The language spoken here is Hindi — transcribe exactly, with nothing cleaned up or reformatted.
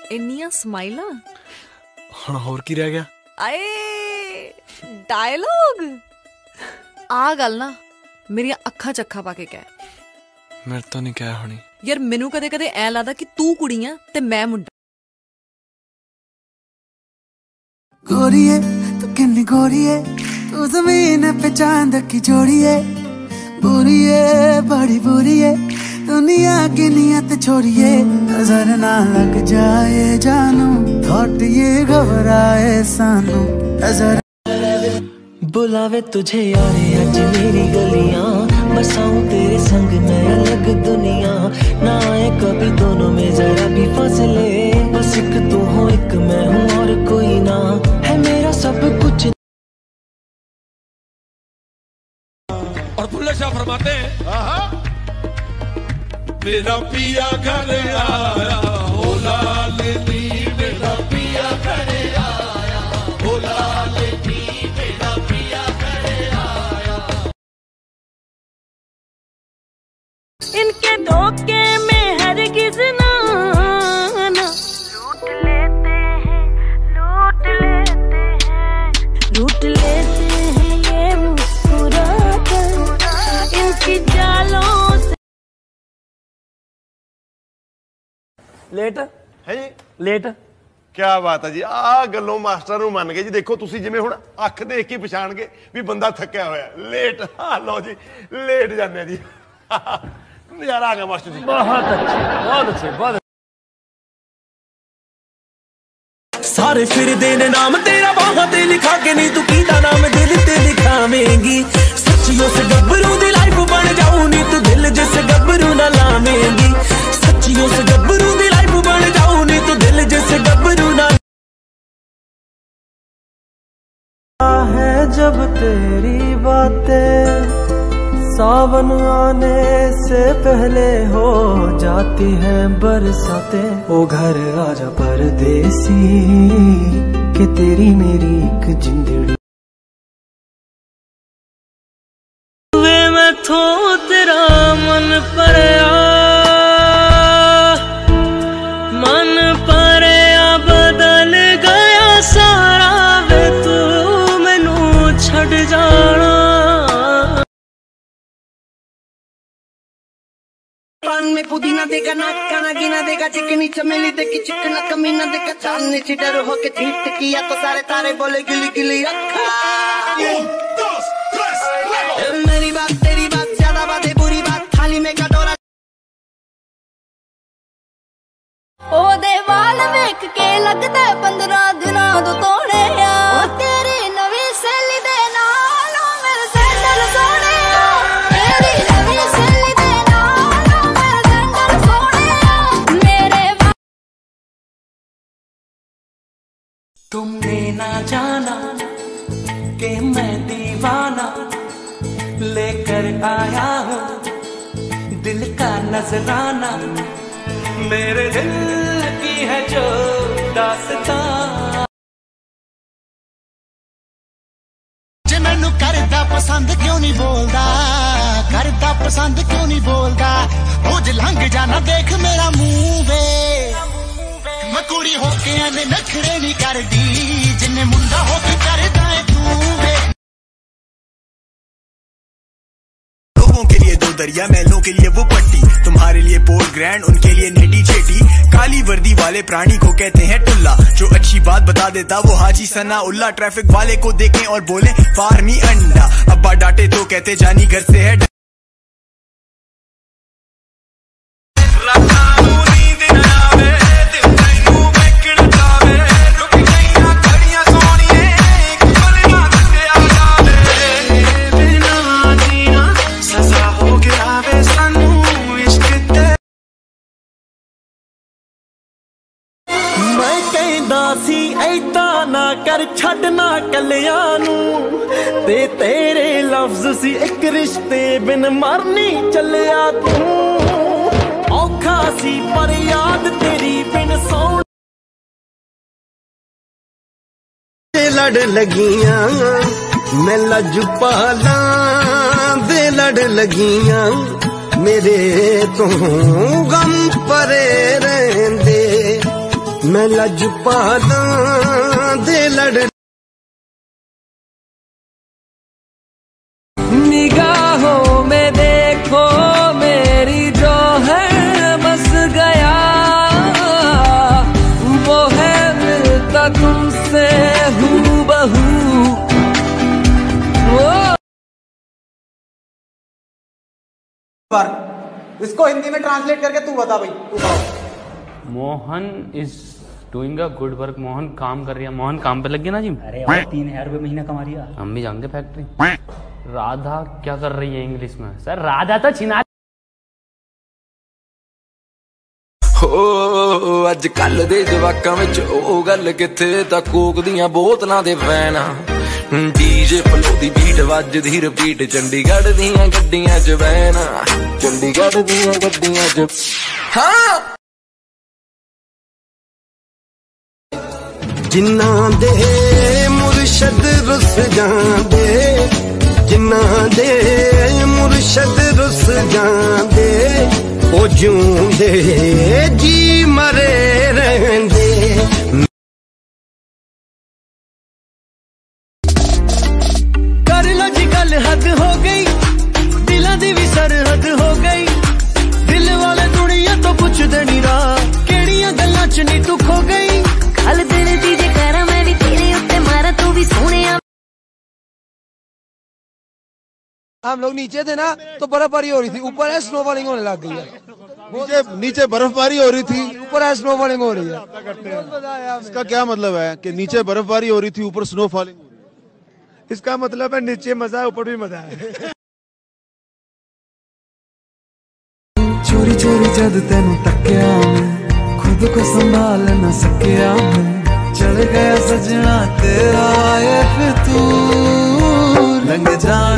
इन्नियां स्माइलां हुण होर की रह गया? आए डायलॉग आ गल ना मेरिया अखां च अखां पाके कह। मेरे तो नहीं कह होनी यार मैनू कदे कदे ऐ लगदा कि तू कुड़ी आ ते मैं मुंडा। गोरिए तू किन्नी गोरिए तू जमीन पे चांद की जोड़िए बुरिए बड़ी बुरिए दुनिया की नियत छोड़िए नजर ना लग जाए जानू थॉट ये घबराए सानू नजर बुलावे तुझे यारे आज मेरी गलियां बसाऊं तेरे संग मैं अलग दुनिया ना आए कभी दोनों में जरा भी फासले बस एक तू हो एक मैं हूँ और कोई ना है मेरा सब कुछ। और बुल्ले शाह फरमाते हैं मेरा पिया घर आया हो लालनी मेरा पिया घर आया हो लालनी मेरा पिया घर आया। इनके धोखे में हरगिज़ ना लूट लेते हैं लूट लेते हैं लूट लेते हैं ये मुस्कुरा कर इनकी चालों से। लेट है जी लेट क्या बात है जी आ गलों मास्टर ਨੂੰ ਮੰਨ ਗਏ जी। देखो तुसी जिवें हुण अख देख के पछाण गए भी बंदा थक्या होया लेट हाँ लो जी लेट जाने जी नजारा आ गया मास्टर जी। बहुत अच्छे बहुत अच्छे बहुत सारे फिर देने नाम तेरा बाहों ते लिखा के नहीं तू कीदा नाम दिल ते लिखावेंगी सच्चियों से गब्बरू दी लाइफ बन जाऊं नी तू दिल जैसे गब्बरू ना लावेंगी सच्चियों से गब्बरू दी लाइफ बन जाऊं नी तू दिल जैसे गब्बरू ना है जब तेरी बातें सावन आने से पहले हो जाती हैं बरसातें ओ घर आजा परदेसी कि तेरी मेरी एक जिंदड़ी वे मैं थो तेरा मन पर मन पर बदल गया सारा वे तू मैनू छड़ जाना पान में पुदीना देगा ना खाना गिना देगा चिकनी चमेली देखी चिकना कमीना देखा चांदनी चिटर होके ठीक किया तो सारे तारे बोले गिली गिली रखा। मेरी बात तेरी बात ज्यादा बातें बुरी बात थाली में कटोरा ओ देवाल वेख के लगदा पंद्रह दिनां तो तोड़े आ तेरी नवी सैली दे नाल मेरे सैंडल सोने तेरी नवी सैली दे नाल मेरे सैंडल सोने मेरे तुमने ना जाना कि मैं दीवाना लेकर आया हूँ दिल का नजराना मेरे दिल की है जो दास्तां जे मैनू करदा पसंद क्यों नहीं बोलदा करदा पसंद क्यों नहीं बोलदा रोज लंघ जाना देख मेरा मुंह वे मैं कुड़ी होके आने नखरे नहीं करदी जिन्ने मुंडा होके करदा है तू वे। लोगों के लिए दो दरिया महलों के लिए वो पट्टी तुम्हारे लिए पोर्ट ग्रैंड उनके लिए नेटी चेटी काली वर्दी वाले प्राणी को कहते हैं टुल्ला जो अच्छी बात बता देता वो हाजी सना उल्ला ट्रैफिक वाले को देखें और बोले फार्मी अंडा अब्बा डांटे तो कहते जानी घर से है सी ऐदा ना कर छड़ना कलियां नू ते तेरे लफ्ज सी एक रिश्ते बिन मरनी चलिया तू औखा सी पर याद तेरी बिन सौन लड़ लगियां मैं लजपाला दे लड़ लगियां मेरे तो गम परे रहंदे मैं लजपादा दे लड़ निगाहों में देखो मेरी जो है बस गया वो है मिलता तुमसे हूबहू। इसको हिंदी में ट्रांसलेट करके तू बता भाई, तू बता। Mohan is doing a good work. Mohan काम कर रही है। मोहन काम पे लग गया ना जी। अरे यार तीन हजार रुपए महीना कमा रही है। हम भी जाएंगे फैक्ट्री। राधा क्या कर रही है इंग्लिश में? सर राधा तो छिना हो अज कल दे जवाकां विच ओ गल किथे तां कोक दियां बोतलां दे फैन डीजे फलो दी बीट वजदी रिपीट चंडीगढ़ दियां गड्डियां च बैना चंडीगढ़ दियां गड्डियां च हाँ जिन्ना दे मुर्शद रुस जांदे जिन्ना दे मुर्शद रुस जांदे ओ जूंदे जी मरे रहंदे। कर लो जी गल हद हो गई दिलां दी भी सरहद हो गई दिल वाले दुनिया तो कुछ देनी रा केड़ियां गल्लां च नी तू खो गई गल दिल दी जे करा मैं भी तेरे उत्ते मारा तू भी सोहणिया। हम लोग नीचे थे ना तो बर्फबारी हो रही थी, ऊपर है स्नोफॉलिंग होने लग गई है। नीचे नीचे बर्फबारी हो रही थी, ऊपर है स्नोफॉलिंग हो रही है। इसका क्या मतलब है कि नीचे बर्फबारी हो रही थी ऊपर स्नोफॉलिंग हो रही है? इसका मतलब है नीचे मजा है ऊपर भी मजा है। चोरी चोरी जद तेनू तक्या मैं खुद को संभाल न सकिया मैं चल गया सजना तेरा ये फितूर लंघ जान